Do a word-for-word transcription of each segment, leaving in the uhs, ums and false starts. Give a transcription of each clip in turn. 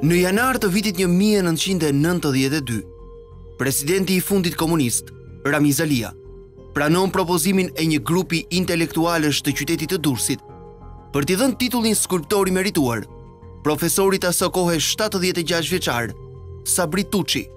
Në janar të vitit një mijë e nëntëqind e nëntëdhjetë e dy, presidenti i fundit komunist, Ramiz Alia, pranon propozimin e një grupi intelektualësh të qytetit të Durrësit për t'i dhënë titullin skulptor i merituar profesorit asë kohe shtatëdhjetë e gjashtë vjeçar, Sabri Tuçi.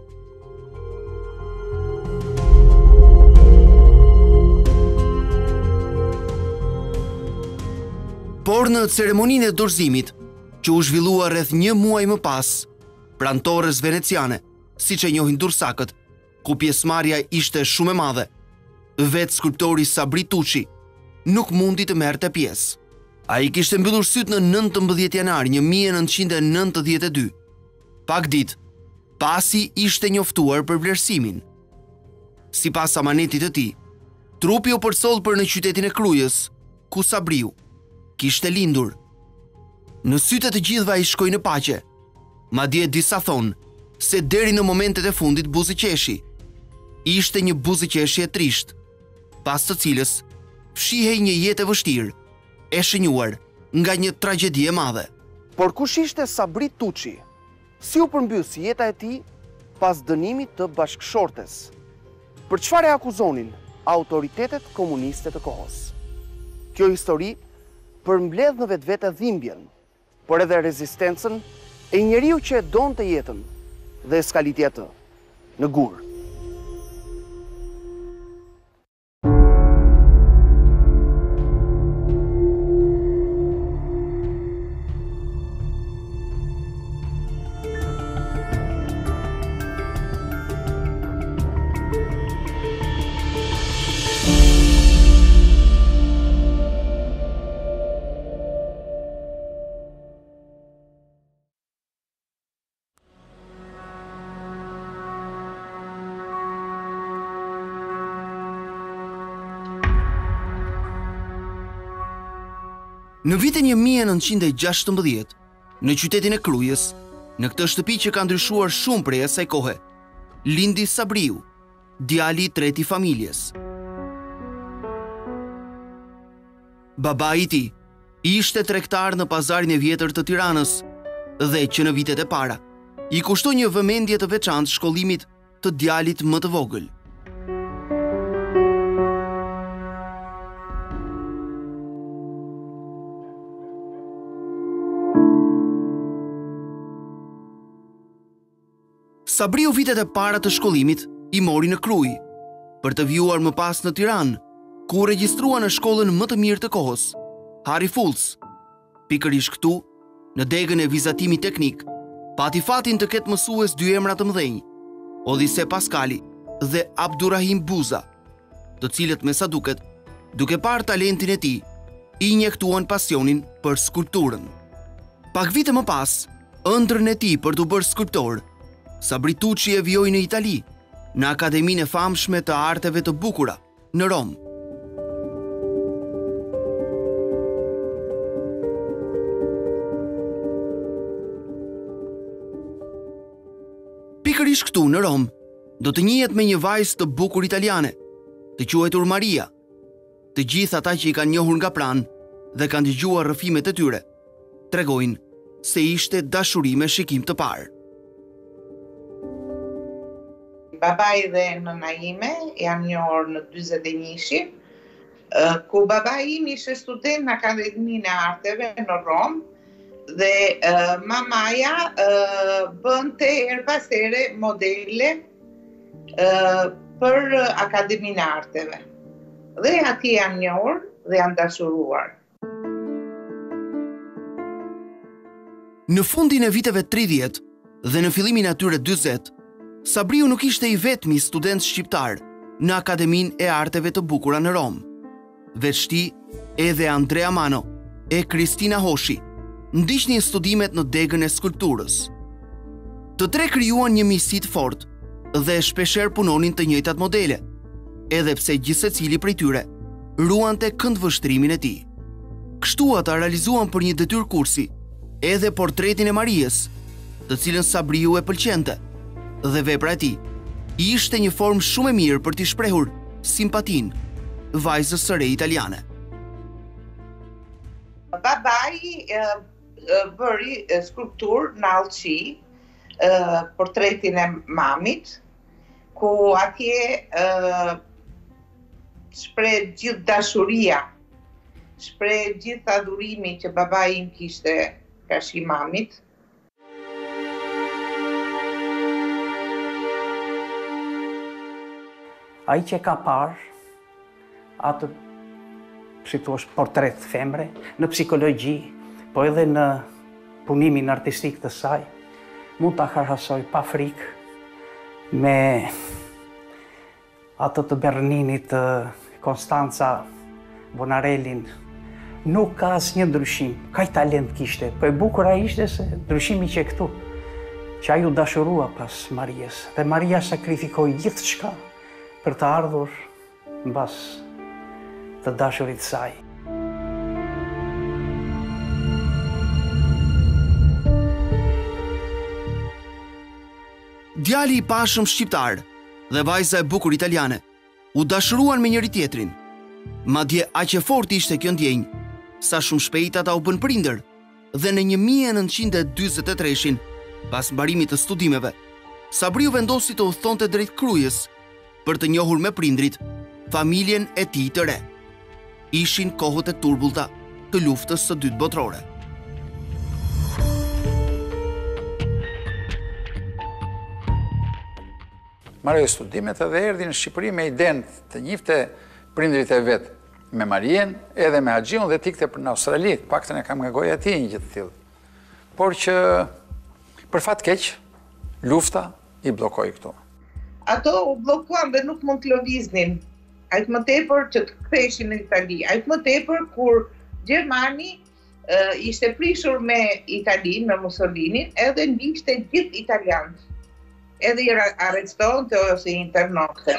Por në ceremoninë e dorëzimit, që u zhvillua rreth një muaj më pas, pranë Torres Veneciane, siç e njohin dursakët, ku pjesëmarrja ishte shumë e madhe, vetë skulptori Sabri Tuçi nuk mundi të merrte pjesë. Ai kishte mbyllur syt në nëntëmbëdhjetë janar një mijë e nëntëqind e nëntëdhjetë e dy, pak ditë pasi ishte njoftuar për vlerësimin. Sipas amanetit të tij, trupi u përsoll për në qytetin e Krujës, ku Sabriu kishte lindur. Në sytë të gjithëve ai shkoi në paqe, madje disa thonë se deri në momentet e fundit buzëqeshi. Ishte një buzëqeshje e trisht, pas të cilës fshihej një jetë e vështirë, e shënjuar nga një tragjedi e madhe. Por kush ishte Sabri Tuçi? Si u përmbys jeta e tij pas dënimit të bashkëshortes? Për çfarë e akuzonin autoritetet komuniste të kohës? Kjo histori përmbledh në vetvete dhimbjen, por edhe rezistencën e njeriu që e donte jetën dhe skalit atë në gur. Në vitin një mijë e nëntëqind e gjashtëmbëdhjetë, në qytetin e Krujës, në këtë shtëpi që ka ndryshuar shumë prej asaj kohe, lindi Sabriu, djali i tretë i familjes. Babai i tij ishte tregtar në pazarin e vjetër të Tiranës dhe që në vitet e para i kushtoi një vëmendje të veçantë shkollimit të djalit më të vogël. Sabriu vitet e para të shkollimit i mori në Krujë, për të vjuar më pas në Tiranë, ku u regjistrua në shkollën më të mirë të kohës, Harry Fulls. Pikërisht këtu, në degën e vizatimit teknik, pati fatin të ketë mësues dy emra të mëdhenj, Odise Paskali dhe Abdurrahim Buza, të cilët me sa duket, duke parë talentin e tij, i injektuan pasionin për skulpturën. Pak vite më pas, ëndrrën e tij për të bërë skulptor, Sabri Tuçi e vjoi në Itali, në Akademinë e famshme të arteve të bukura, në Rom. Pikërisht këtu në Rom, do të njihet me një vajzë të bukur italiane, të quajtur Maria. Të gjithë ata që i kanë njohur nga pranë dhe kanë dëgjuar rrëfimet e tyre, tregojnë se ishte dashuri me shikim të parë. Babai dhe nëna ime janë njohur në dyzet e njëshi, ku babai im ishte student në Akademinë e Arteve në Rom dhe uh, mamaja uh, bënte her pas here modele uh, për Akademinë e Arteve. Dhe ati janë njohur dhe janë dashuruar. Në fundin e viteve tridhjetë dhe në fillimin e atyre dyzet, Sabriu nuk ishte i vetmi student shqiptar në Akademinë e Arteve të Bukura në Rom. Veçti edhe Andrea Mano e Kristina Hoshi ndiqnin studimet në degën e skulpturës. Të tre krijuan një miqësi të fortë dhe shpeshherë punonin të njëjtat modele, edhe pse gjithsecili prej tyre ruante këndvështrimin e tij. Kështu ata realizuan për një detyrë kursi edhe portretin e Marijes, të cilën Sabriu e pëlqente, dhe vepra e tij ishte një formë shumë e mirë për t'i shprehur simpatinë vajzës së re italiane. Babai bëri skulptur në Allçi, portretin e mamit, ku atje shpreh gjithë dashuria, shpreh gjithë adhurimi që babai im kishte kashki mamit. Ai që ka parë atë, si thua, portret femre në psikologji, po edhe në punimin artistik të saj, mund ta krahasoj pa frikë me atë të Berninit, Konstanca Bonarellin. Nuk ka asnjë ndryshim, kaq talent kishte, po e bukura ishte se ndryshimi që këtu, që ai u dashurua pas Marias, dhe Maria sakrifikoi gjithçka për të ardhur mbas të dashurit saj. Djali i pashëm shqiptar dhe vajza e bukur italiane u dashuruan me njëri tjetrin. Madje aq e fortë ishte kjo ndjenjë, sa shumë shpejt ata u bën prindër dhe në një mijë e nëntëqind e dyzet e tre-shin, pas mbarimit të studimeve, Sabriu vendosi të udhëtonte drejt Krujës për të njohur me prindrit familjen e tij të re. Ishin kohët e turbullta të luftës së dytë botërore. Marrë studimet edhe erdhi në Shqipëri me idenë të njifte prindrit e vet me Marien, edhe me Haxhiun dhe tikte për në Australi, paktën e kam nga goja e tij një gjë të tillë. Por që për fat keq, lufta i bllokoi këtu. Ato u bllokuan dhe nuk mund të lëviznin. Aq më tepër që të ktheheshin në Itali, aq më tepër kur Gjermani uh, ishte prishur me Italinë, me Mussolinin, edhe ndiqte gjithë italianët. Edhe i arrestonte ose i internonte.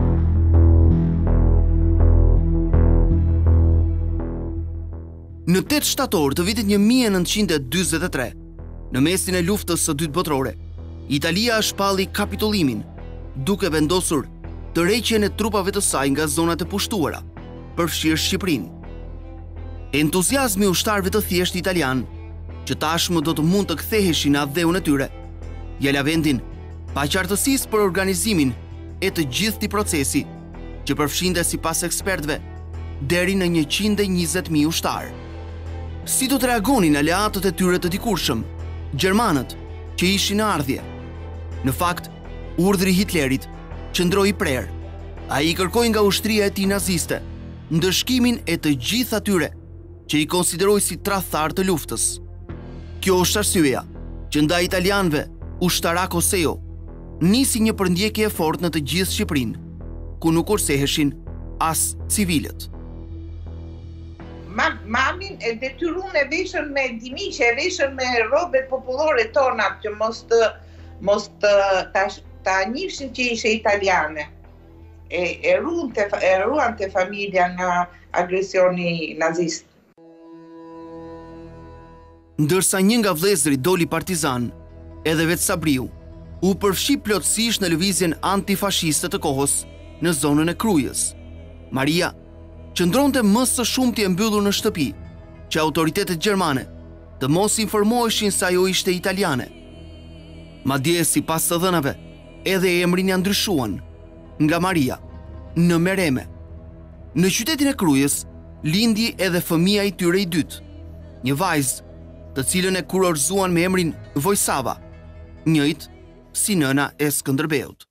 Në tetë shtator të vitit një mijë e nëntëqind e dyzet e tre, në mesin e luftës së dytë botërore, Italia shpalli kapitullimin, duke vendosur tërheqjen e trupave të saj nga zonat e pushtuara, përfshirë Shqipërinë. Entuziazmi i ushtarëve të thjeshtë italian, që tashmë do të mund të ktheheshin në adheun e tyre, ja la vendin paqartësisë për organizimin e të gjithë këtij procesi, që përfshinte sipas ekspertëve deri në njëqind e njëzet mijë ushtarë. Si do të reagonin aleatët e tyre të dikurshëm, gjermanët që ishin në ardhje? Në fakt, urdhri i Hitlerit qëndroi i prerë. Ai kërkoi nga ushtria e tij naziste ndëshkimin e të gjithë atyre që i konsideroi si tradhtar të luftës. Kjo është arsyeja që ndaj italianëve ushtarak Oseo nisi një përndjekje e fortë në të gjithë Shqipërinë, ku nuk kurseheshin as civilët. Mamin e detyrun e veshën me dimiqe, e veshën me robet popullore tona që mos të mos të ta, ta njifshin që ishe italiane. E, e ruante e ruante familja nga agresioni nazist. Ndërsa një nga vëllezërit doli partizan, edhe vetë Sabriu u përfshi plotësisht në lëvizjen antifashiste të kohës në zonën e Krujës. Maria qëndronte më së shumti e mbyllur në shtëpi, që autoritetet gjermane të mos informoheshin se ajo ishte italiane. Madje sipas të dhënave, edhe emrin ja ndryshuan nga Maria në Mereme. Në qytetin e Krujës lindi edhe fëmia i tyre i dytë, një vajzë, të cilën e kurorzuan me emrin Vojsava, njëjtë si nëna e Skënderbeut.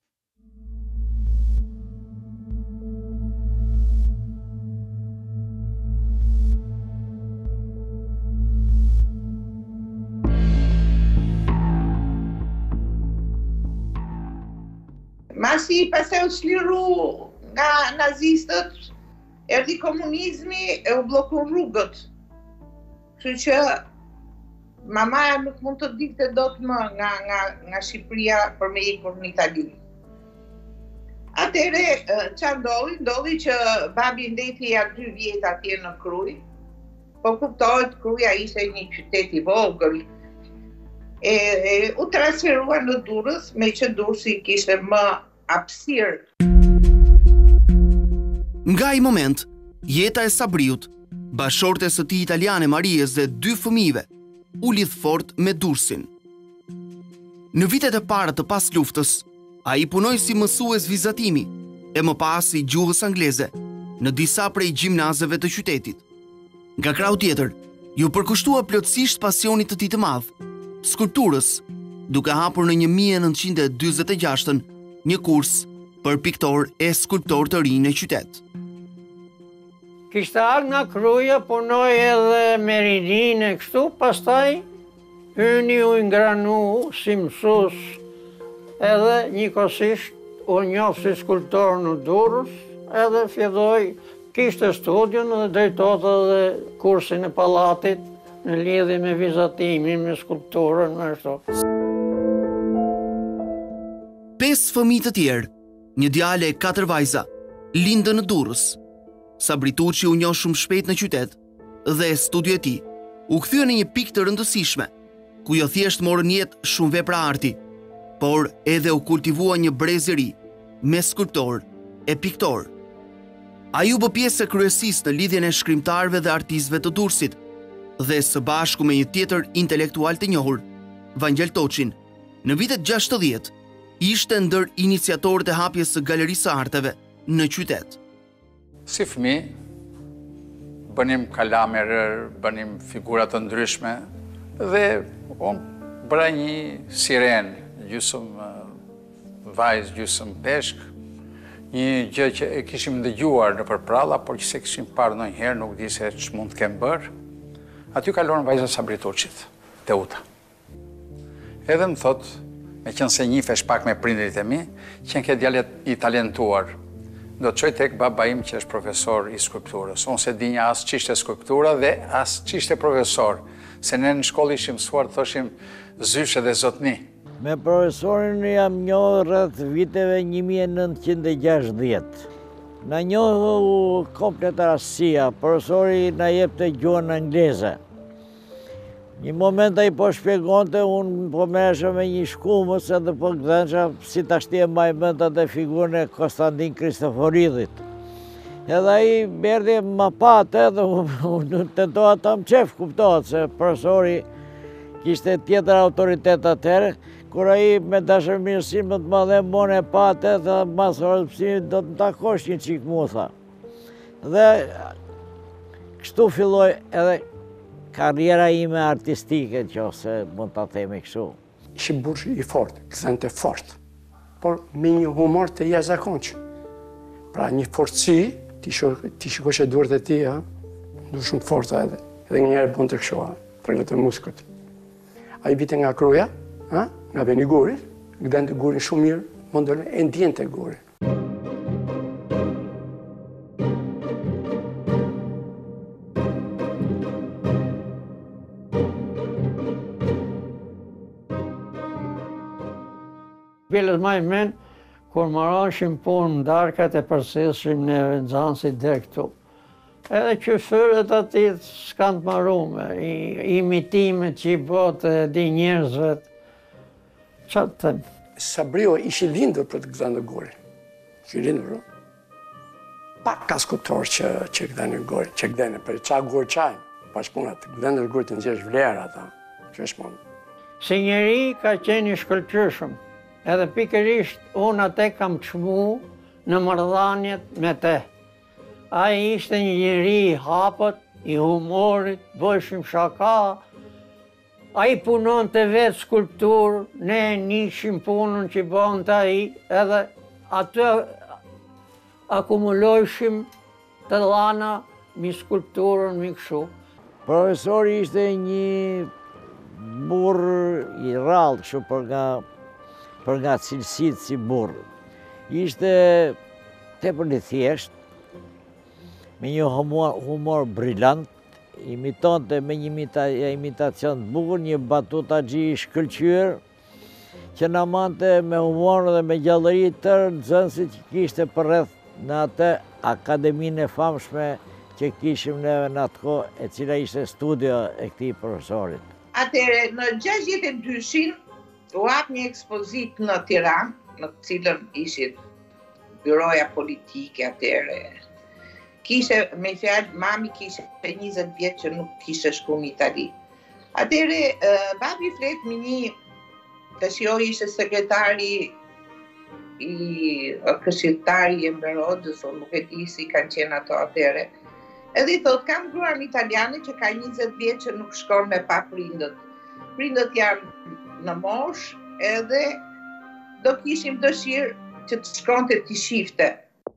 Masi pastaj u çliru nga nazistët, erdhi komunizmi e u bllokun rrugët. Kështu që mamaja nuk mund të dikte dot më nga, nga, nga Shqipëria për me ikur në Itali. Atëre, ç'a ndodhi? Ndodhi që babi ndeti ja dy vjet atje në Krujë, po kuptohet Kruja ishte një qytet i vogël. E, e u transferua në Durrës, me që Durrësi kishte më hapësirë. Nga ai moment, jeta e Sabriut, bashortes së tij italiane Marijes dhe dy fëmijëve, u lidh fort me Durrësin. Në vitet e para të pas luftës, ai punoi si mësues vizatimi e më pas i gjuhës angleze në disa prej gjimnazeve të qytetit. Nga krau tjetër, ju përkushtua plotësisht pasionit të tij të madh, skulpturës, duke hapur në një mijë e nëntëqind e dyzet e gjasht një kurs për piktor e skulptor të rinj në qytet. Kishte ardhur nga Kruja, punoi edhe me rininë e kështu, pastaj hyni u ngranu si mësues, edhe njëkohësisht u njoh si skulptor në Durrës, edhe filloi, kishte studion dhe drejtonte edhe kursin e pallatit në lidhje me vizatimin, me skulpturën, me ashtu. Pesë fëmijë të tjerë, një djalë e katër vajza, lindën në Durrës. Sabri Tuçi u njoh shumë shpejt në qytet dhe studio e tij u kthye në një pikë të rëndësishme, ku jo thjesht morën jetë shumë vepra arti, por edhe u kultivua një brez i ri me skulptor e piktor. Ai u bë pjesë e kryesisë në lidhjen e shkrimtarëve dhe artistëve të Durrësit dhe së bashku me një tjetër intelektual të njohur, Vangjel Toçin, në vitet gjashtëdhjetë ishte ndër iniciatorët e hapjes së Galerisë së Arteve në qytet. Si fëmi, bënim kalamerër, bënim figurat të ndryshme dhe unë bëra një siren, gjysëm vajzë, gjysëm peshk, një gjë që e kishim ndëgjuar në përpralla, por që se kishim parë ndonjëherë, nuk di se që mund të kem bërë. Aty kalorën vajza Sabri Tuçit, te uta. Edhe më thot, me qenë se njifesh pak me prindrit e mi, qenë ke djalet i talentuar, do të qoj tek baba im që është profesor i skulpturës. Unë se dinja as qishte skulptura dhe as qishte profesor, se ne në shkollë ishim mësuar të thoshim zyshe dhe zotni. Me profesorin jam njohë rreth viteve një mijë e nëntëqind e gjashtëdhjetë. Na njohë komplet rastësia, profesori na jepte gjuhën angleze. Një moment ai po shpjegonte, unë po merresha me një shkumës edhe po gdhenësha si tashti e mbaj mend atë figurën e Konstantin Kristoforidhit. Edhe ai berdi më patë edhe unë tentoha ta më qef, kuptohet se profesori kishte tjetër autoritet atëherë, kur ai me dashërmirësi më të madhe mone patë edhe mas rrëpsimit do të takosh një çik mua tha. Dhe kështu filloi edhe karriera ime artistike, që ose mund të themi kështu. Ishi burë i fort, këthente fort, por me një humor të jashtëzakonshëm. Pra një fortësi, ti shikosh e duart e tij, ndu shumë forta edhe, edhe një herë bën të kështu, për të muskët. Ai vite nga Kruja, nga veni Gurit, gdente gurin shumë mirë, mundon e ndjente gurin. Bilet maj men, kur marrëshim punë në darkat e përseshim në nxanësit dhe këtu. Edhe qyfërët ati s'kanë të marume, imitimet që i botë di njerëzve. Qa të thëmë? Sabrio ishi lindur për të gdhenë gurin. Ishi lindur, pak ka skulptor që gdhenë gurin, që gdhenë, për qa gurë qajnë, pas punat, gdhenë gurin të nxesh vlerë ata, që është punë. Si njeri ka qenë i shkëlqyshëm. Edhe pikërisht unë atë kam çmu në marrëdhëniet me te. Ai ishte një njeri i hapët, i humorit, bëjshim shaka. Ai punon të vetë skulpturë, ne nishim punën që bënë të ai, edhe atë akumulojshim të dhana mi skulpturën, mi këshu. Profesori ishte një burr i rrallë, kështu për nga për nga cilësit si burë. Ishte tepër i thjesht, me një humor, humor brillant, imitonte me një imita, imitacion të bukur, një batutaxhi i shkëlqyer, që na mante me humor dhe me gjallëri tërë nxënësit që kishte përreth në atë akademinë e famshme që kishim neve në atë kohë, e cila ishte studio e këtij profesorit. Atëre, në gjashtëdhjetë e dyshin, u hap një ekspozit në Tiranë, në cilën ishit byroja politike atëre. Kishe, me fjalë, mami kishe njëzet vjetë që nuk kishe shku në Itali. Atëre, babi flet me një, tash jo ishte sekretari i këshilltari i Enver Hoxhës, o nuk e di si kanë qenë ato atëre. Edhe i thot, kam gruan italiane që ka njëzet vjet që nuk shkon me pa prindët. Prindët janë në mosh, edhe do kishim dëshirë që të shkonte t'i shifte.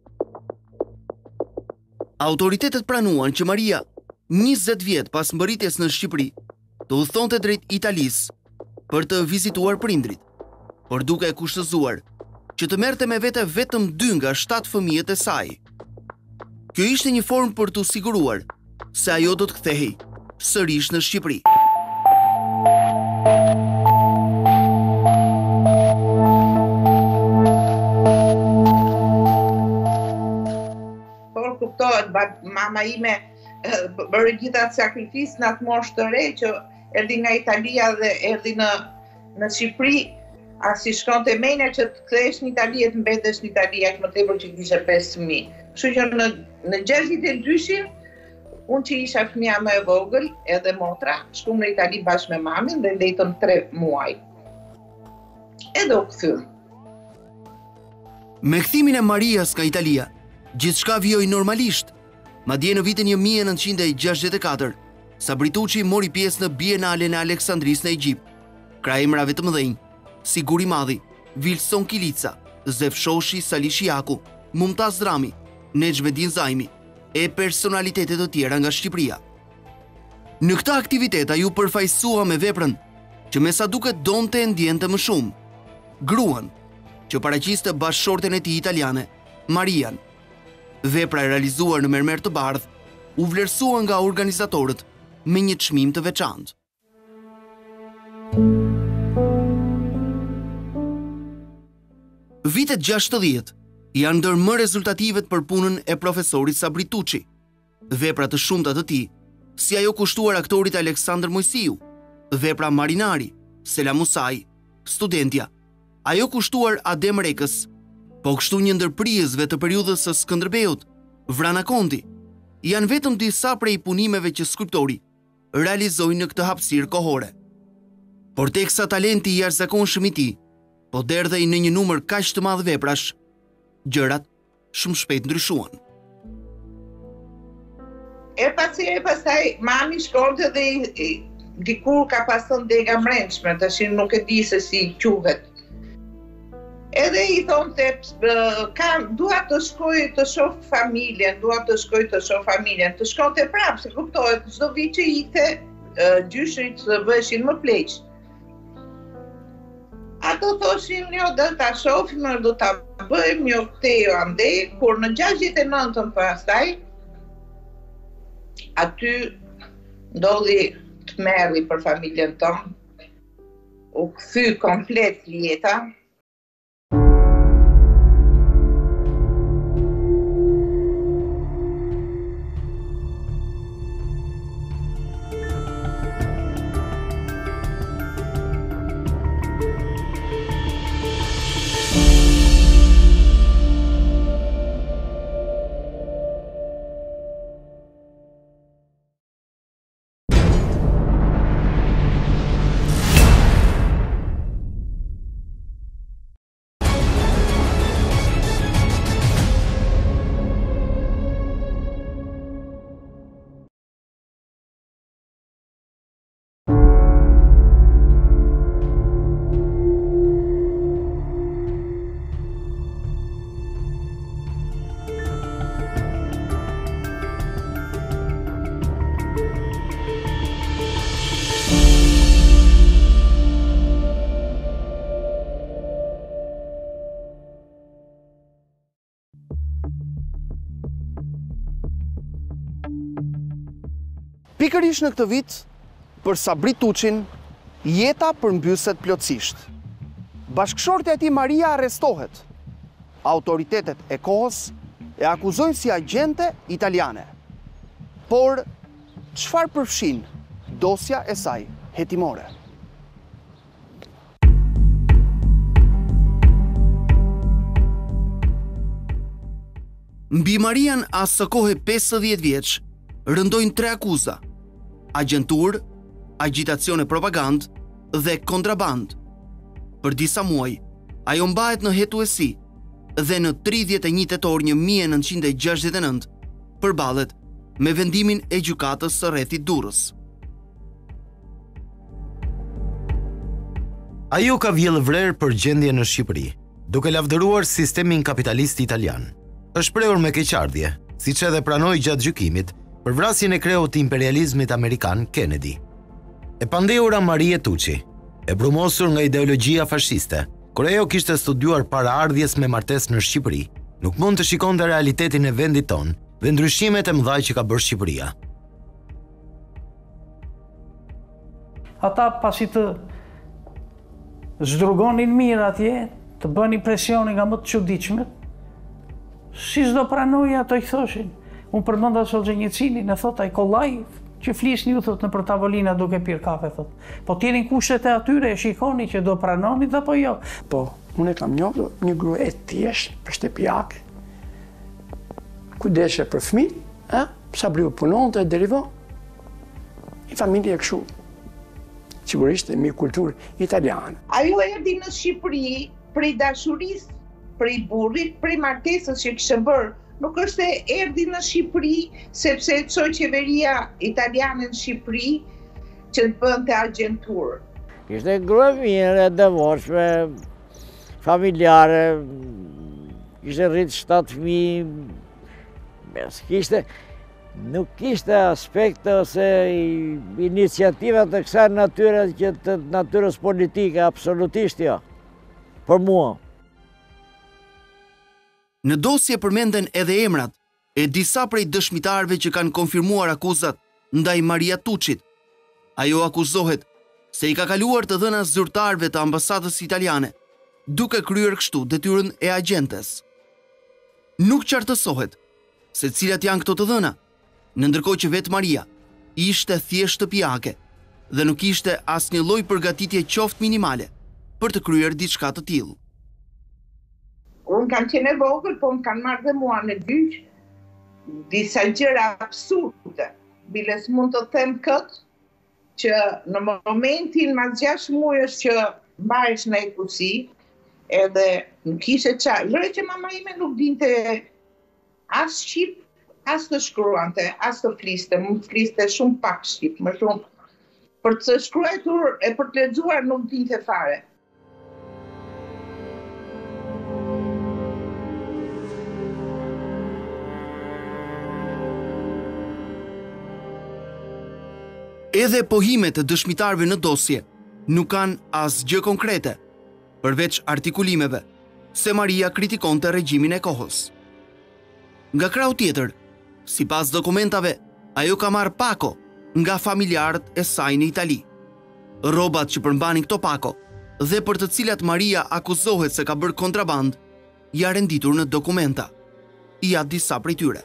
Autoritetet pranuan që Maria, njëzet vjet pas mbërritjes në Shqipëri, të udhëtonte drejt Italisë për të vizituar prindrit, por duke e kushtëzuar që të merrte me vete vetëm dy nga shtatë fëmijët e saj. Kjo ishte një formë për të siguruar se ajo do të kthehej sërish në Shqipëri. Por kuptohet, mama ime bërë gjitha sakrifisë në atë moshë të re që erdhi nga Italia dhe erdhi në, në Shqipëri, a si shkonte menja që të kthehesh në Itali e të mbetesh në Itali, aq më tepër që kishe pesë fëmijë. Kështu që në, në gjashtëdhjetë e dyshin, unë që isha fëmija më e vogël, edhe motra, shkum në Itali bashkë me mamin dhe ndejtëm tre muaj. Edhe u kthyem. Me kthimin e Marias ka Italia, gjithçka vijoi normalisht. Madje në vitin një mijë e nëntëqind e gjashtëdhjetë e katër, Sabri Tuçi mori pjesë në Bienalen e Aleksandrisë në Egjipt. Kraj emrave të mëdhenj, si Guri Madhi, Vilson Kilica, Zef Shoshi, Sali Shiaku, Mumtaz Drami, Nexhmedin Zajmi e personalitetet të tjera nga Shqipëria. Në këtë aktivitet ju përfaqësua me veprën që me sa duket donte e ndjente më shumë, gruan që paraqiste bashkëshorten e tij italiane, Marian. Vepra e realizuar në mermer të bardhë u vlerësua nga organizatorët me një çmim të veçantë. Vitet gjashtëdhjetë janë ndër më rezultativet për punën e profesorit Sabri Tuçi. Vepra të shumta të tij, si ajo kushtuar aktorit Aleksandër Mojsiu, vepra Marinari, Sela Musai, Studentja, ajo kushtuar Adem Rekës, po kështu një ndër prijësve të periudhës së Skënderbeut, Vrana Konti, janë vetëm disa prej punimeve që skulptori realizoi në këtë hapësirë kohore. Por teksa talenti i jashtëzakonshëm i tij po derdhej në një numër kaq të madh veprash, gjërat shumë shpejt ndryshuan. E pasi e pastaj mami shkonte dhe dikur ka pasur dega mbrëmshme, tash nuk e di se si quhet. Edhe i thonte, kam, dua të shkoj të shoh familjen, dua të shkoj të shoh familjen, të shkonte prapë, se kuptohet, çdo vit që ikte, gjyshrit të bëheshin më pleq. Ato thoshin, jo, do ta shohim, do ta bëjmë, jo, këtej o ande, kur në gjashtëdhjetë e nëntën pastaj, aty ndodhi të merri për familjen tonë, u kthy komplet jeta. Pikërisht në këtë vit, për Sabri Tuçin, jeta përmbyset plotësisht. Bashkëshortja e tij Maria arrestohet. Autoritetet e kohës e akuzojnë si agjente italiane. Por, çfarë përfshin dosja e saj hetimore? Mbi Marian as së kohe pesëdhjetë vjeç, rëndojnë tre akuza: agjentur, agitacion e propagandë dhe kontrabandë. Për disa muaj, ajo mbahet në hetuesi dhe në tridhjetë e një tetor një mijë e nëntëqind e gjashtëdhjetë e nëntë përballet me vendimin e gjykatës së rrethit Durrës. Ajo ka vjellë vrerë për gjendje në Shqipëri, duke lavdëruar sistemin kapitalist italian. Është shprehur me keqardhje, siç edhe pranoi gjatë gjykimit, për vrasjen e kreut të imperializmit amerikan Kennedy. E pandehura Marie Tucci, e brumosur nga ideologjia fashiste, kur ajo kishte studiuar para ardhjes me martesë në Shqipëri, nuk mund të shikonte realitetin e vendit tonë dhe ndryshimet e mëdha që ka bërë Shqipëria. Ata pasi të zdrugonin mirë atje, të bëni presioni nga më të çuditshmet, si s'do pranoj ato i thoshin. Unë përmenda Solxhenjicinin, e thot ai kollaj që flisni ju thot në për tavolina duke pirë kafe thot. Po tjerin kushtet e atyre, e shikoni që do pranonit apo jo. Po, unë e kam njohur një grua e thjeshtë, për shtëpiake, kujdeshe për fëmijë, ë, sabriu punonte, derivon. Një familje kështu. Sigurisht e mi kulturë italiane. Ajo erdhi në Shqipëri prej dashurisë, prej burrit, prej martesës që kishte bërë. Nuk është e erdhi në Shqipëri sepse e çoi qeveria italiane në Shqipëri që të bënte agjenturë. Ishte grua mirë, e devotshme, familjare, kishte rritë shtatë fëmijë, kishte nuk kishte aspekte ose iniciativa të kësaj natyre që të natyrës politike, absolutisht jo, për mua. Në dosje përmenden edhe emrat e disa prej dëshmitarëve që kanë konfirmuar akuzat ndaj Maria Tucit. Ajo akuzohet se i ka kaluar të dhëna zyrtarëve të ambasadës italiane, duke kryer kështu detyrën e agjentes. Nuk qartësohet se cilat janë këto të dhëna, në ndërkohë që vetë Maria ishte thjesht shtëpiake dhe nuk ishte asnjë lloj përgatitje qoftë minimale për të kryer diçka të tillë. Unë kam qenë e vogël, po më kanë marrë dhe mua në gjyq disa gjëra absurde. Biles mund të them këtë, që në momentin mas gjashtë muajsh që mbahesh në ekusi, edhe nuk ishte çaj. Lëre që mama ime nuk dinte as shqip, as të shkruante, as të fliste, mund të fliste shumë pak shqip, më shumë. Për të shkruar e për të lexuar nuk dinte fare. Edhe pohimet e dëshmitarëve në dosje nuk kanë asgjë konkrete, përveç artikulimeve se Maria kritikonte regjimin e kohës. Nga krau tjetër, sipas dokumentave, ajo ka marrë pako nga familjarët e saj në Itali. Rrobat që përmbanin këto pako dhe për të cilat Maria akuzohet se ka bërë kontraband, ja renditur në dokumenta. Ja disa prej tyre.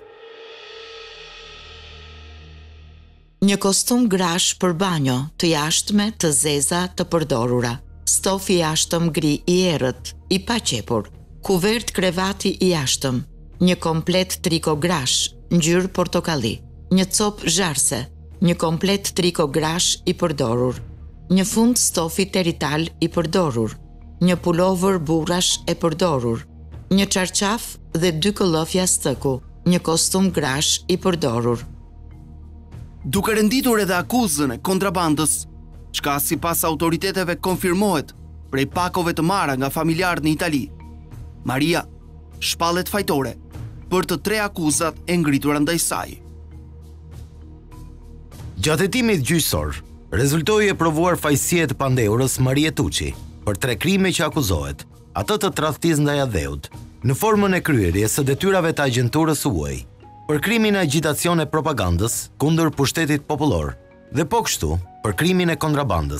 Një kostum grash për banjo, të jashtme, të zeza, të përdorura, stof i jashtëm gri i errët, i paqepur, kuvert krevati i jashtëm, një komplet triko grash, ngjyrë portokalli, një cop zharse, një komplet triko grash i përdorur, një fund stofi terital i përdorur, një pulover burrash e përdorur, një çarçaf dhe dy këllëfja stëku, një kostum grash i përdorur. Duke renditur edhe akuzën e kontrabandës, çka sipas autoriteteve konfirmohet prej pakove të marra nga familjarët në Itali, Maria shpallet fajtore për të tre akuzat e ngritura ndaj saj. Gjatë hetimit gjyqësor, rezultoi e provuar fajësia e pandehurës Marie Tucci për tre krime që akuzohet, atë të tradhtisë ndaj adheut, në formën e kryerjes së detyrave të agjenturës huaj, për krimin e agitacion e propagandës kundër pushtetit popullor dhe po kështu për krimin e kontrabandës.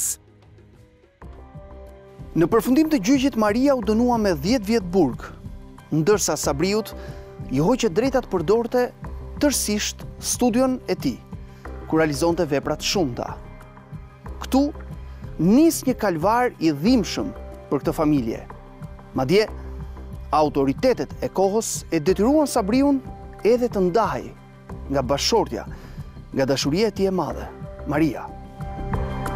Në përfundim të gjyqit, Maria u dënua me dhjetë vjet burg, ndërsa Sabriut i hoqe drejtat përdorte tërësisht studion e tij, ku realizonte vepra të shumta. Ktu nis një kalvar i dhimbshëm për këtë familje. Madje autoritetet e kohës e detyruan Sabriun edhe të ndahej nga bashkëshortja, nga dashuria e tij e madhe, Maria.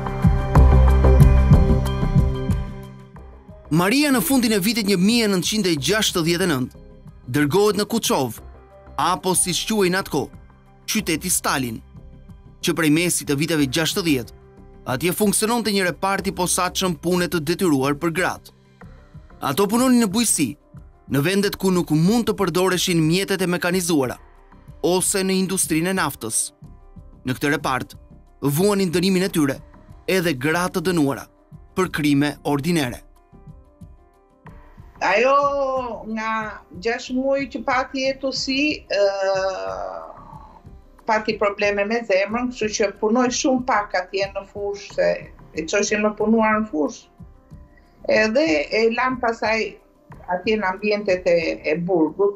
Maria në fundin e vitit një mijë e nëntëqind e gjashtëdhjetë e nëntë dërgohet në Kuçov, apo si quhej në atë kohë, qyteti Stalin, që prej mesit të viteve gjashtëdhjetë atje funksiononte një repart i posaçëm pune të detyruar për gratë. Ato punonin në bujqësi, në vendet ku nuk mund të përdoreshin mjetet e mekanizuara, ose në industrinë e naftës. Në këtë repart, vuanin dënimin e tyre edhe gratë të dënuara për krime ordinere. Ajo nga gjashtë muaj që pati jetosi, pati probleme me zemrën, kështu që punoj shumë pak atje në fushë, se e çoshin më punuar në fushë. Edhe e lam pasaj atje në ambientet e, e burgut.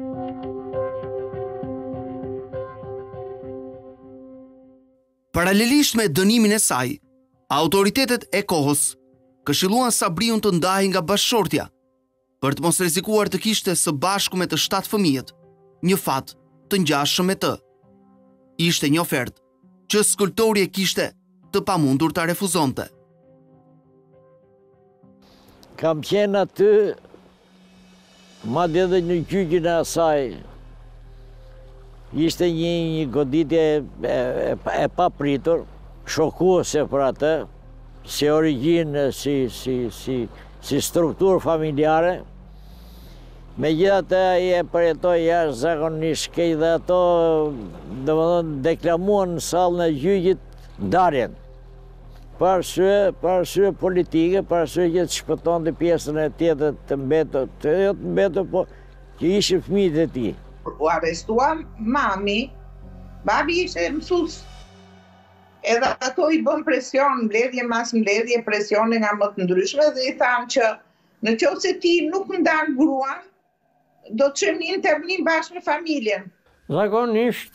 Paralelisht me dënimin e saj, autoritetet e kohës këshilluan Sabriun të ndahej nga bashkëshortja, për të mos rrezikuar të kishte së bashku me të shtatë fëmijët një fat të ngjashëm me të. Ishte një ofertë që skulptori e kishte të pamundur ta refuzonte. Kam qenë aty, madje edhe në gjyqin e asaj, ishte një, një goditje e, e, e papritur, shokuese për atë, si origjinë, si, si, si, si strukturë familjare. Megjithatë ai e përjetoi jashtëzakonisht keq dhe ato, domethënë, deklamuan në sallën e gjyqit ndarjen. Për arsye, për arsye politike, për arsye që të shpëtonte pjesën e tjetër të mbetur, të jo të mbetur, po që ishin fëmijët e tij. U arrestuam mami, babi ishte mësues. Edhe ato i bën presion, mbledhje mas mbledhje, presione nga më të ndryshme dhe i thamë që në qoftë se ti nuk ndan gruan, do të çojmë një intervnim bashkë me familjen. Zakonisht,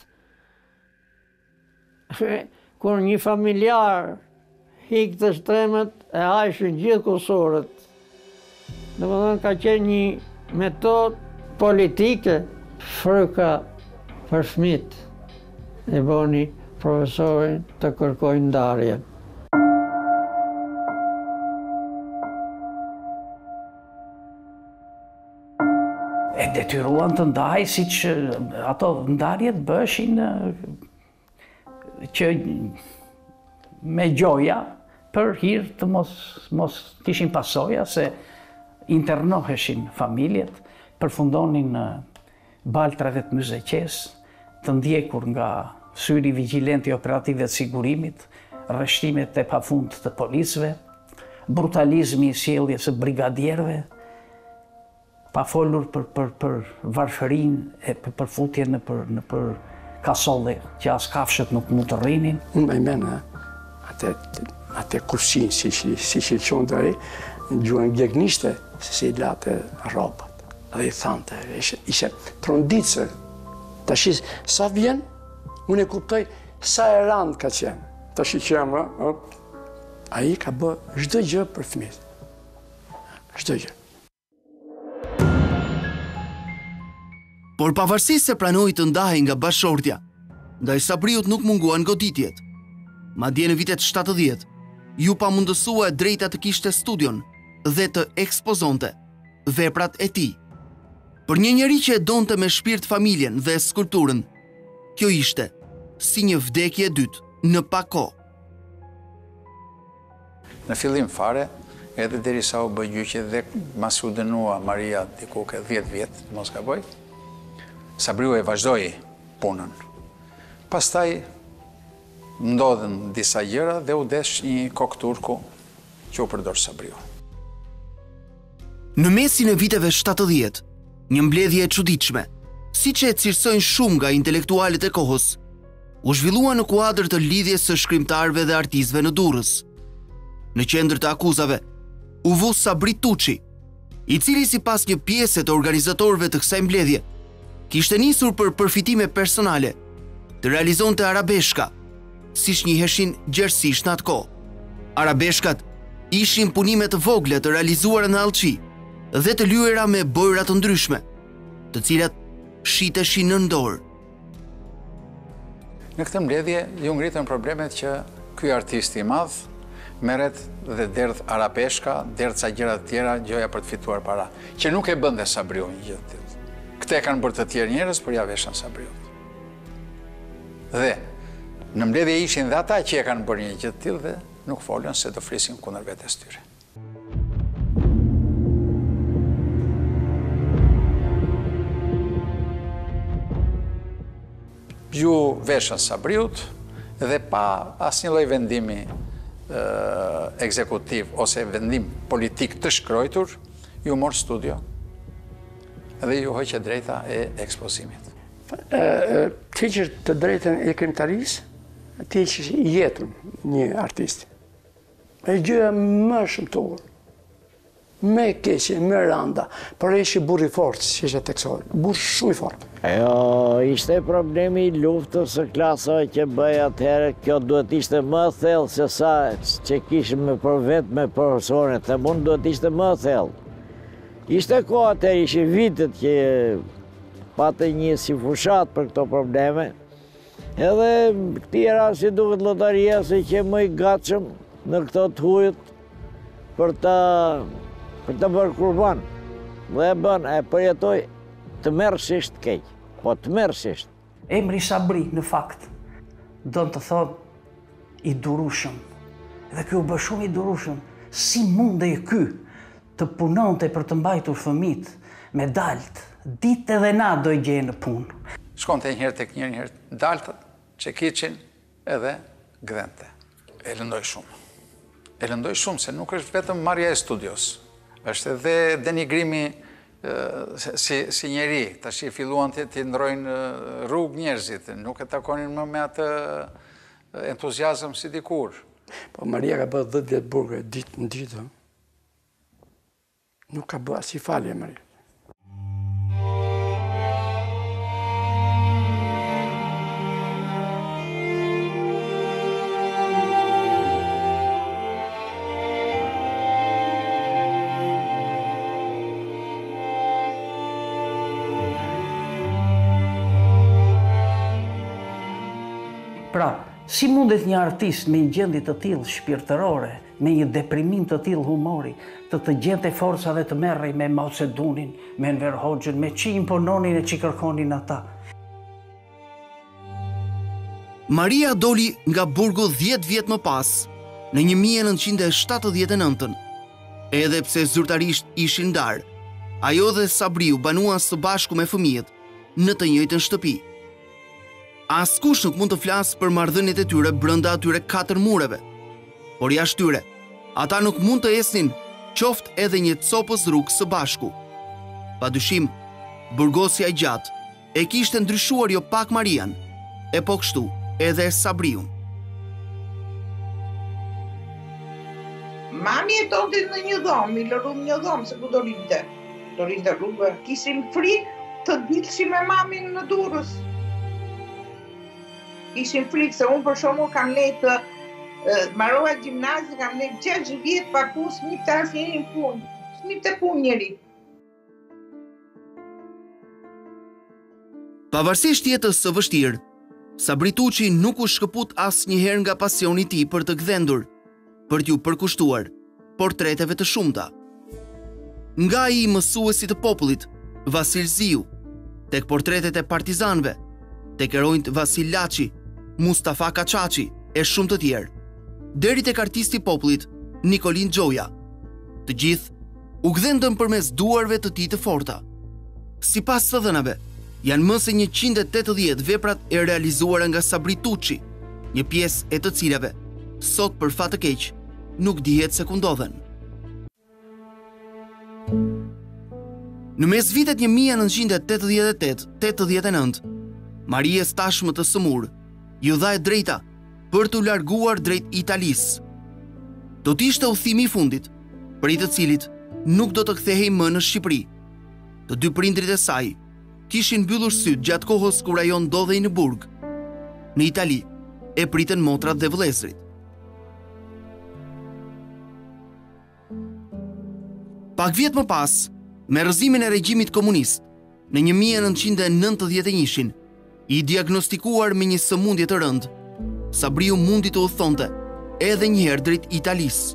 kur një familjar hik të shtremet e hajshin gjithë kusorët, domethënë ka qenë një metodë politike, fryka për fëmijët e boni profesorin të kërkojnë ndarje. E detyruan të ndaj, si që ato ndarjet bëshin që me gjoja për hir të mos, mos kishin pasoja, se internoheshin familjet, përfundonin në baltrave të Myzeqes, të ndjekur nga syri vigjilent i operative të sigurimit, rreshtimet e pafund të policëve, brutalizmi i sjelljes së brigadierëve, pa folur për, për, për varfërinë e për përfutjen në për, në për kasolle që as kafshët nuk mund të rrinin. Unë më mena atë, atë kursin, si që si, si, qonë të re, në gjuhën gjegnishte, se si late robat. Dhe i thante, ishe, ishe trondicë. Tash sa vjen, unë e kuptoj sa e randë ka qenë. Tash i qemë, a i ka bë çdo gjë për fëmijët. Çdo gjë. Por pavarësisht se pranoi të ndahej nga bashkëshortja, ndaj Sabriut nuk munguan goditjet. Madje në vitet shtatëdhjetë, ju pamundësua e drejta të kishte studion dhe të ekspozonte veprat e tij. Për një njeri që e donte me shpirt familjen dhe skulpturën, kjo ishte si një vdekje e dytë në pak kohë. Në fillim fare, edhe derisa u bë gjyqje dhe mas u dënua Maria diku ke dhjetë vjet, mos gaboj, Sabriu e vazhdoi punën. Pastaj ndodhen disa gjëra dhe u desh një kokë turku që u përdor Sabriu. Në mesin e viteve shtatëdhjetë, një mbledhje e çuditshme, siç e cilësojnë shumë nga intelektualët e kohës, u zhvillua në kuadër të lidhjes së shkrimtarëve dhe artistëve në Durrës. Në qendër të akuzave u vu Sabri Tuçi, i cili sipas një pjese të organizatorëve të kësaj mbledhje kishte nisur për përfitime personale të realizonte arabeshka, siç njiheshin gjerësisht në atë kohë. Arabeshkat ishin punime të vogla të realizuara në Allçi dhe të lyera me bojra të ndryshme, të cilat shiteshin në dorë. Në këtë mbledhje ju ngritën problemet që ky artist i madh merret dhe derdh arapeshka, derdh ca gjëra të tjera, gjoja për të fituar para, që nuk e bënte Sabriu një gjë të tillë. Këte kanë bërë të tjerë njerëz, por ja veshën Sabriut. Dhe në mbledhje ishin dhe ata që e kanë bërë një gjë të tillë dhe nuk folën se do flisin kundër vetes tyre. Ju veshën Sabriut dhe pa asnjë lloj vendimi ekzekutiv ose vendim politik të shkruar, ju mor studio dhe ju hoqë drejta e ekspozimit. Ti që të drejtën e krimtarisë, ti që jetën një artist. E gjëja më shëmtuar, me keqe, me randa, por e ishi burri fort, që ishe teksori, burri shumë i fort. Jo, ishte problemi i luftës së klasave që bëj atëherë, kjo duhet ishte më thellë se sa që kishim me për vetë me profesorët, e mund duhet ishte më thellë. Ishte ko atëherë, ishe vitet që pate një si fushat për këto probleme, edhe këti era si duket lotaria se që më i gatshëm në këto të hujët për të, për të bërë kurban. Dhe e bën, e përjetoj të mërësisht keq, po të mërësisht. Emri Sabri, në fakt, do të thotë i durushëm. Dhe kjo bë shumë i durushëm. Si mundej ky të punonte për të mbajtur fëmijët me dalt, ditë edhe na do i gjejë në punë. Shkonte një herë tek njëri, një herë daltë, çekiçin edhe gdhente. E lëndoj shumë. E lëndoj shumë se nuk është vetëm marrja e studios. Është edhe denigrimi si, si njeri. Tash i filluan të, të ndrojnë rrugë njerëzit, nuk e takonin më me atë entuziazëm si dikur. Po Maria ka bërë dhjetë vjet burge ditë në ditë. Nuk ka bërë as i falje Maria. Pra, si mundet një artist me një gjendje të tillë shpirtërore, me një deprimim të tillë humori, të të gjente forca dhe të merrej me Mao Tse-dunin, me Enver Hoxhën, me çi impononin e çi kërkonin ata. Maria doli nga burgu dhjetë vjet më pas, në një mijë e nëntëqind e shtatëdhjetë e nëntën. Edhe pse zyrtarisht ishin ndarë, ajo dhe Sabriu banuan së bashku me fëmijët në të njëjtën shtëpi. Askush nuk mund të flasë për marrëdhëniet e tyre brenda atyre katër mureve, por jashtë tyre, ata nuk mund të esnin qoftë edhe një copës rrugë së bashku. Padyshim, burgosja e gjatë e kishte ndryshuar jo pak Marian, e po kështu edhe Sabriun. Mami e tonte në një dhomë, i lërum një dhomë, se ku do rinte. Do rinte rrugë, kishim frikë të dilshim me mamin në Durrës. Kishim frikë, se unë për shembull kam lejtë, marrova gjimnazi, kam lejtë gjashtë vjet pa ku smip të asnjërin punë. Smip të punë njeri. Pavarësisht jetës së vështirë, Sabri Tuçi nuk u shkëput asnjëherë nga pasioni i tij për të gdhendur, për t'ju përkushtuar portreteve të shumta. Nga ai mësuesi të popullit, Vasil Ziu, tek portretet e partizanëve, tek heronjt Vasil Laçi, Mustafa Kaçaçi e shumë të tjerë, deri tek artisti i popullit Nikolin Gjoja. Të gjithë u gdhendën përmes duarve të tij të forta. Sipas të dhënave, janë më se njëqind e tetëdhjetë veprat e realizuara nga Sabri Tuçi, një pjesë e të cilave sot për fat të keq nuk dihet se ku ndodhen. Në mes vitet një mijë e nëntëqind e tetëdhjetë e tetë - tetëdhjetë e nëntë, Marijes tashmë të sëmur, ju dha e drejta për t'u larguar drejt Italisë. Do t'ishte udhëtimi i fundit, për i të cilit nuk do të kthehej më në Shqipëri. Të dy prindrit e saj kishin mbyllur syt gjatë kohës kur ajo ndodhej në burg. Në Itali e priten motrat dhe vëllezrit. Pak vjet më pas, me rrëzimin e regjimit komunist, në një mijë e nëntëqind e nëntëdhjetë e një, i diagnostikuar me një sëmundje të rëndë, Sabriu mundi të udhëtonte edhe njëherë drejt Italisë.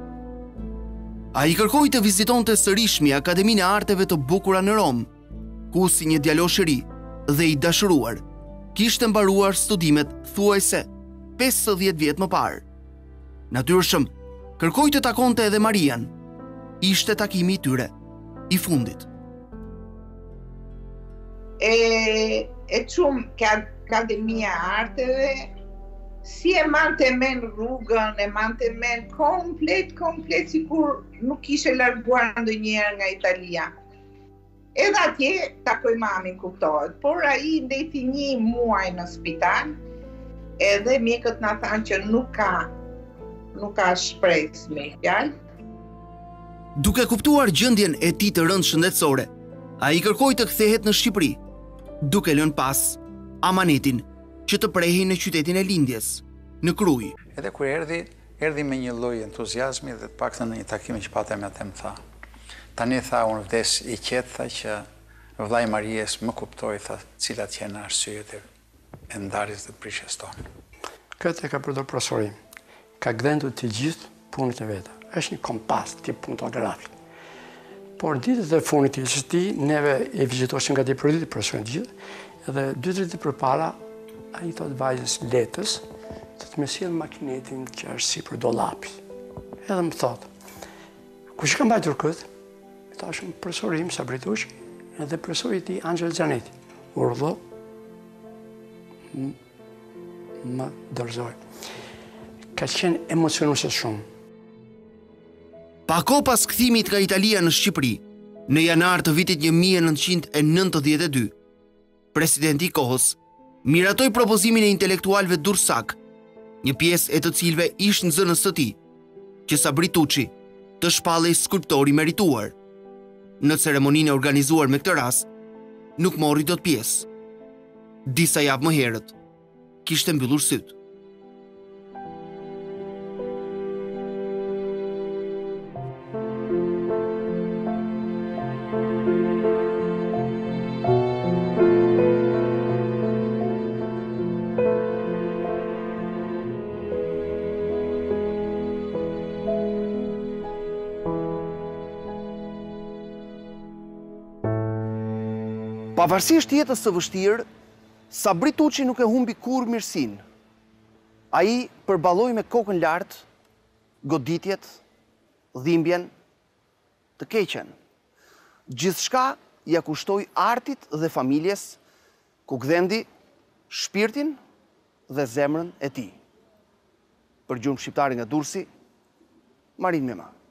A i kërkoi të vizitonte sërishmi Akademinë e Arteve të Bukura në Rom, ku si një djalosh i ri dhe i dashuruar, kishte mbaruar studimet thuajse pesëdhjetë vjet më parë. Natyrshëm, kërkoi të takonte edhe Marian. Ishte takimi i tyre i fundit. E, e qumë ka Akademia e Arteve, si e mante men rrugën, e mante men komplet, komplet, si kur nuk ishe larguar ndonjëherë nga Italia. Edhe atje takoj mamin, kuptohet, por ai ndeti një muaj në spital, edhe mjekët na thanë që nuk ka, nuk ka shpresë me fjalë. Duke kuptuar gjendjen e tij të rëndë shëndetësore, ai kërkoi të kthehet në Shqipëri, duke lënë pas amanetin që të prehej në qytetin e lindjes, në Krujë. Edhe kur erdhi, erdhi me një lloj entuziazmi dhe të paktën në një takim që patëm atë më tha. Tani tha unë vdes i qetë, tha që vllai Marijes më kuptoi, tha, cilat janë arsyet e ndarjes dhe prishjes tonë. Këtë e ka përdor profesori. Ka gdhendur të gjithë punët e veta. Është një kompas tip puntografi. Por ditët e fundit të tij, neve e vizitoshim nga ditë profesionin gjithë, edhe dy tre ditë përpara ai thot vajzës letës, të të më sjell makinetin që është sipër dollapit. Edhe më thot, kush ka mbajtur këtë? Tashëm profesori im Sabri Tuçi, edhe profesori i tij Angel Xhaneti. Urdhë më dorëzoi. Ka qenë emocionuese shumë. Pa kohë pas kthimit nga Italia në Shqipëri, në janar të vitit një mijë e nëntëqind e nëntëdhjetë e dy, presidenti i kohës miratoi propozimin e intelektualëve Dursak, një pjesë e të cilëve ish nxënës të tij, që Sabri Tuçi të shpallej skulptor i merituar. Në ceremoninë e organizuar me këtë rast, nuk mori dot pjesë. Disa javë më herët, kishte mbyllur sytë. Pavarësisht jetës së vështirë, Sabri Tuçi nuk e humbi kur mirësinë. Ai përballoi me kokën lart goditjet, dhimbjen, të keqen. Gjithçka ja kushtoi artit dhe familjes, ku gdhendi shpirtin dhe zemrën e tij. Për Gjumë Shqiptare nga Durrësi, Marin Mema.